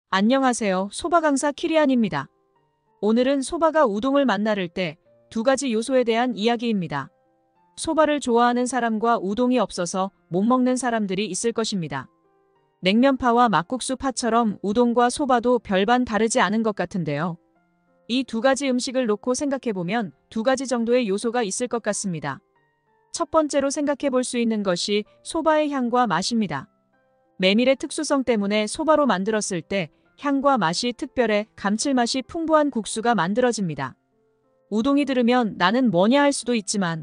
안녕하세요. 소바 강사 키리안입니다. 오늘은 소바가 우동을 만나를 때 두 가지 요소에 대한 이야기입니다. 소바를 좋아하는 사람과 우동이 없어서 못 먹는 사람들이 있을 것입니다. 냉면파와 막국수파처럼 우동과 소바도 별반 다르지 않은 것 같은데요. 이 두 가지 음식을 놓고 생각해보면 두 가지 정도의 요소가 있을 것 같습니다. 첫 번째로 생각해 볼 수 있는 것이 소바의 향과 맛입니다. 메밀의 특수성 때문에 소바로 만들었을 때 향과 맛이 특별해 감칠맛이 풍부한 국수가 만들어집니다. 우동이 들으면 나는 뭐냐 할 수도 있지만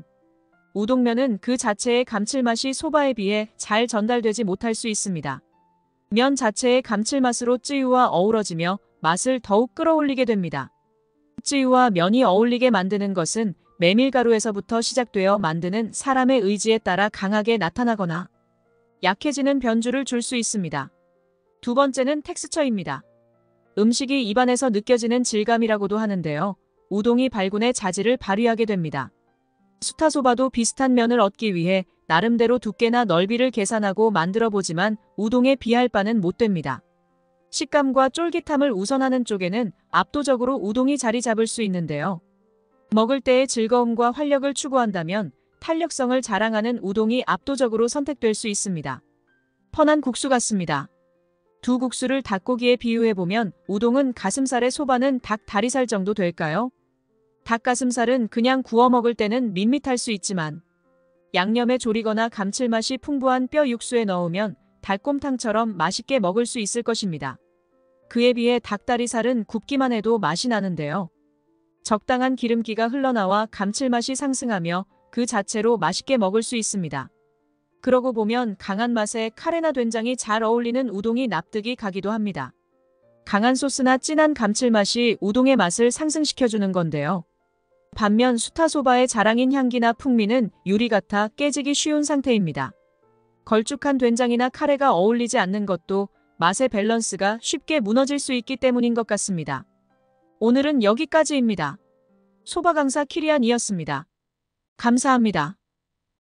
우동면은 그 자체의 감칠맛이 소바에 비해 잘 전달되지 못할 수 있습니다. 면 자체의 감칠맛으로 쯔유와 어우러지며 맛을 더욱 끌어올리게 됩니다. 쯔유와 면이 어울리게 만드는 것은 메밀가루에서부터 시작되어 만드는 사람의 의지에 따라 강하게 나타나거나 약해지는 변주를 줄 수 있습니다. 두 번째는 텍스처입니다. 음식이 입안에서 느껴지는 질감이라고도 하는데요. 우동이 발군의 자질을 발휘하게 됩니다. 수타소바도 비슷한 면을 얻기 위해 나름대로 두께나 넓이를 계산하고 만들어 보지만 우동에 비할 바는 못 됩니다. 식감과 쫄깃함을 우선하는 쪽에는 압도적으로 우동이 자리 잡을 수 있는데요. 먹을 때의 즐거움과 활력을 추구한다면 탄력성을 자랑하는 우동이 압도적으로 선택될 수 있습니다. 펀한 국수 같습니다. 두 국수를 닭고기에 비유해보면 우동은 가슴살에 소바는 닭 다리살 정도 될까요? 닭가슴살은 그냥 구워 먹을 때는 밋밋할 수 있지만 양념에 졸이거나 감칠맛이 풍부한 뼈 육수에 넣으면 닭곰탕처럼 맛있게 먹을 수 있을 것입니다. 그에 비해 닭다리살은 굽기만 해도 맛이 나는데요. 적당한 기름기가 흘러나와 감칠맛이 상승하며 그 자체로 맛있게 먹을 수 있습니다. 그러고 보면 강한 맛에 카레나 된장이 잘 어울리는 우동이 납득이 가기도 합니다. 강한 소스나 진한 감칠맛이 우동의 맛을 상승시켜주는 건데요. 반면 수타소바의 자랑인 향기나 풍미는 유리 같아 깨지기 쉬운 상태입니다. 걸쭉한 된장이나 카레가 어울리지 않는 것도 맛의 밸런스가 쉽게 무너질 수 있기 때문인 것 같습니다. 오늘은 여기까지입니다. 소바 강사 키리안이었습니다. 감사합니다.